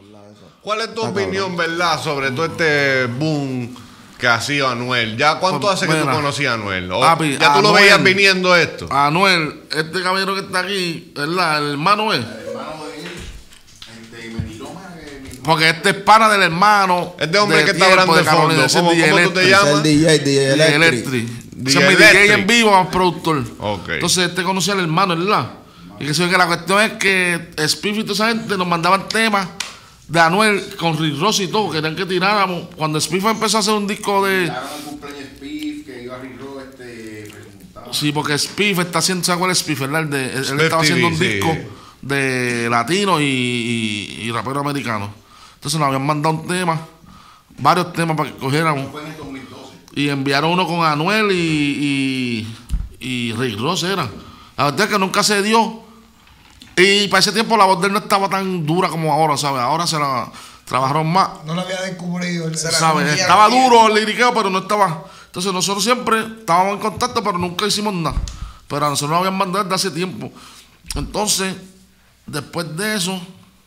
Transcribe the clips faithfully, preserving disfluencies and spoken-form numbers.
¿Cuál es tu ah, opinión, cabrón. verdad, sobre todo este boom que ha sido Anuel? ¿Ya cuánto pues, hace que mira, tú conocías a Anuel? ¿O papi, ¿Ya tú Anuel, lo veías viniendo esto? Anuel, este caballero que está aquí, ¿verdad? El hermano es. El hermano de él, este, me tiró más que... Porque este es pana del hermano. Este hombre que está hablando de fondo. ¿Cómo, ¿cómo tú te llamas? El D J, D J Electric. Ese es mi D J en vivo, más productor. Okay. Entonces este conocía al hermano, ¿verdad? Y que, que la cuestión es que Spiff y toda esa gente nos mandaban temas de Anuel con Rick Ross y todo, querían que tiráramos. Cuando Spiff empezó a hacer un disco de... Spiff, que iba a Rick Ross, este, sí, porque Spiff está haciendo, ¿sabes cuál es Spiff, verdad? Él, de, él estaba haciendo un sí. disco de latino y, y, y rapero americano. Entonces nos habían mandado un tema, varios temas para que cogiéramos. Y enviaron uno con Anuel y, y, y Rick Ross era. La verdad es que nunca se dio. Y para ese tiempo la voz de él no estaba tan dura como ahora, ¿sabes? Ahora se la trabajaron más. No la había descubrido. ¿Sabes? Estaba duro el liriqueo, pero no estaba. Entonces nosotros siempre estábamos en contacto, pero nunca hicimos nada. Pero a nosotros nos habían mandado desde hace tiempo. Entonces, después de eso,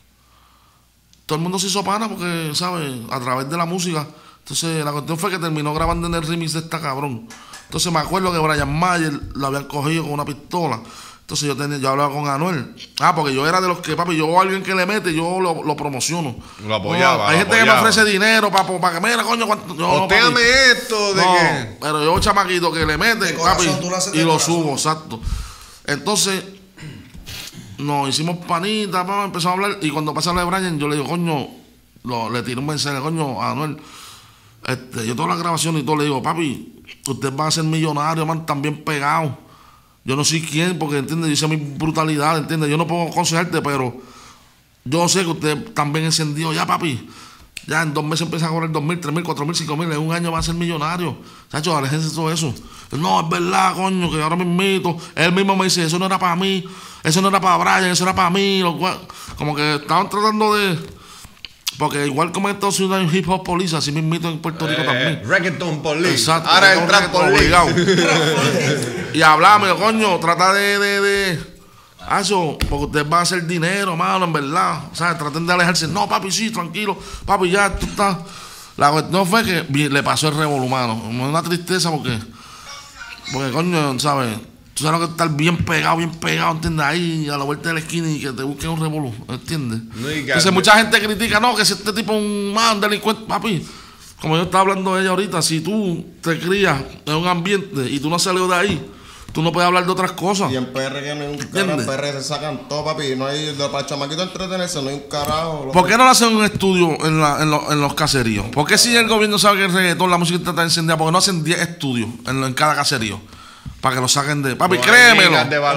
todo el mundo se hizo pana porque, ¿sabes? A través de la música. Entonces la cuestión fue que terminó grabando en el remix de esta cabrón. Entonces me acuerdo que Brian Mayer lo habían cogido con una pistola. Entonces yo tenía, yo hablaba con Anuel. Ah, porque yo era de los que, papi, yo a alguien que le mete, yo lo, lo promociono. Lo apoyaba. No, hay lo gente apoyaba. que me ofrece dinero para pa, pa que mira, coño, cuánto. No, Ostéame esto de no, que. Pero yo, chamaquito, que le mete, papi, corazón, y lo corazón. subo, exacto. Entonces, nos hicimos panita, papá, empezamos a hablar. Y cuando pasa lo de Brian, yo le digo, coño, lo, le tiro un mensaje, coño, a Anuel. Este, yo toda la grabación y todo le digo, papi, usted va a ser millonario, man, también pegado. Yo no sé quién, porque entiende, yo sé mi brutalidad, entiende, yo no puedo aconsejarte, pero yo sé que usted también encendió, ya papi, ya en dos meses empieza a cobrar dos mil, tres mil, cuatro mil, cinco mil, en un año va a ser millonario. Chacho, aléjense todo eso. No, es verdad, coño, que ahora me invito. Él mismo me dice, eso no era para mí, eso no era para Brian, eso era para mí. Como que estaban tratando de... Porque igual como en Estados Unidos hay un hip hop police, así me invito en Puerto Rico eh, también. Reggaeton police. Exacto. Ahora el trap police. Y hablame, coño, trata de... de, de ah, eso, porque ustedes van a hacer dinero, mano, en verdad. O sea, traten de alejarse. No, papi, sí, tranquilo. Papi, ya, tú estás... La cuestión fue que le pasó el revolú, mano. Una tristeza porque... Porque, coño, ¿sabes? Tú sabes lo que estar bien pegado, bien pegado, ¿entiendes? Ahí a la vuelta de la esquina y que te busquen un revolú, ¿entiendes? No, entonces mucha gente critica, no, que si este tipo es un man, delincuente, papi. Como yo estaba hablando de ella ahorita, si tú te crías en un ambiente y tú no has salido de ahí, tú no puedes hablar de otras cosas. Y en P R que no hay un carajo, en P R se sacan todo, papi. No hay, para el chamaquito entretenerse, no hay un carajo. ¿Por qué no le hacen un estudio en, la, en, lo, en los caseríos? ¿Por qué si el gobierno sabe que el reggaetón, la música está encendida, por qué no hacen diez estudios en, en cada caserío? Para que lo saquen de... Papi, no, créemelo.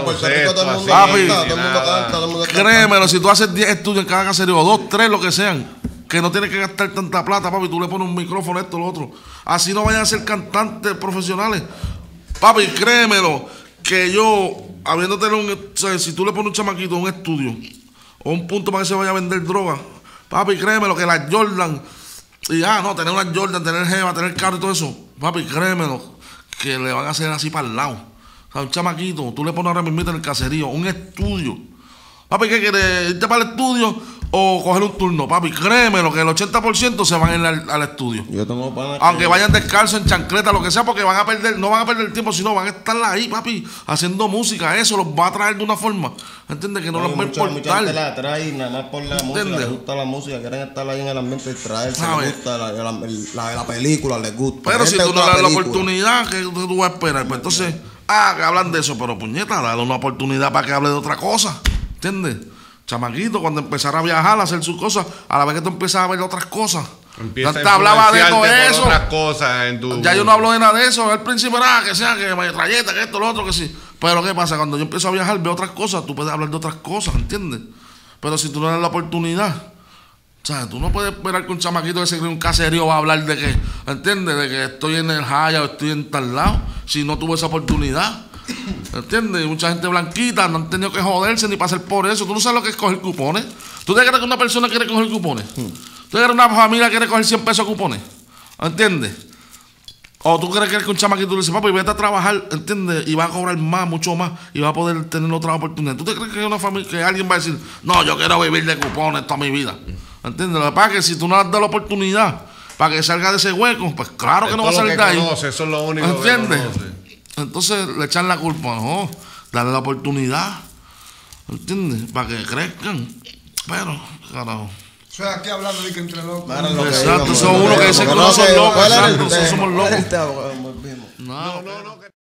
Papi, créemelo, si tú haces diez estudios en cada caserío, o dos, tres, lo que sean, que no tienes que gastar tanta plata, papi, tú le pones un micrófono, esto, lo otro. Así no vayan a ser cantantes profesionales. Papi, créemelo, que yo, habiéndote un... O sea, si tú le pones un chamaquito un estudio, o un punto para que se vaya a vender droga, papi, créemelo, que las Jordan, y ah, no, tener una Jordan, tener jeva, tener carro y todo eso, papi, créemelo, que le van a hacer así para el lado. O sea, un chamaquito, tú le pones ahora mismo en el caserío, un estudio. Papi, ¿qué quieres? ¿Irte para el estudio o coger un turno? Papi, créemelo que el ochenta por ciento se van a ir al, al estudio. Yo tengo pana Aunque que... vayan descalzos, en chancleta, lo que sea, porque van a perder, no van a perder el tiempo, sino van a estar ahí, papi, haciendo música. Eso los va a traer de una forma, ¿entiendes? Que no, no los va a importar. Mucha gente la trae nada más por la música, les gusta la música, quieren estar ahí en el ambiente y traerse, les gusta la, la, la, la película, les gusta. Pero si tú no le das la oportunidad, ¿qué tú vas a esperar? Pues entonces, ah, que hablan de eso, pero puñeta, dale una oportunidad para que hable de otra cosa, ¿entiendes? Chamaquito, cuando empezara a viajar, a hacer sus cosas, a la vez que tú empiezas a ver otras cosas. Empieza ya te hablaba de todo eso. Otras cosas en tu... Ya yo no hablo de nada de eso. Al principio era que sea, que metralleta, que esto, lo otro, que sí. Pero ¿qué pasa? Cuando yo empiezo a viajar, veo otras cosas, tú puedes hablar de otras cosas, ¿entiendes? Pero si tú no das la oportunidad, o sea, tú no puedes esperar que un chamaquito que se cree un caserío va a hablar de que, ¿entiendes? De que estoy en el Jaya o estoy en tal lado, si no tuvo esa oportunidad. ¿Entiendes? Mucha gente blanquita no han tenido que joderse ni pasar por eso. Tú no sabes lo que es coger cupones. ¿Tú te crees que una persona quiere coger cupones? Hmm. ¿Tú te crees que una familia quiere coger cien pesos cupones? ¿Entiendes? O tú crees que un chamaquito le dice, papi, vete a trabajar, ¿entiendes? Y va a cobrar más, mucho más, y va a poder tener otra oportunidad. ¿Tú te crees que una familia, que alguien va a decir, no, yo quiero vivir de cupones toda mi vida? ¿Entiendes? Lo que pasa es que si tú no le das la oportunidad para que salga de ese hueco, pues claro que no va a salir de ahí. Conoce, eso es lo único. ¿Entiendes? Que entonces le echan la culpa, no, darle la oportunidad, ¿entiendes? Para que crezcan. Pero, carajo. O sea, aquí hablando de que entre locos. Exacto, son uno que dicen que no son locos, exacto, somos locos. No, no, no.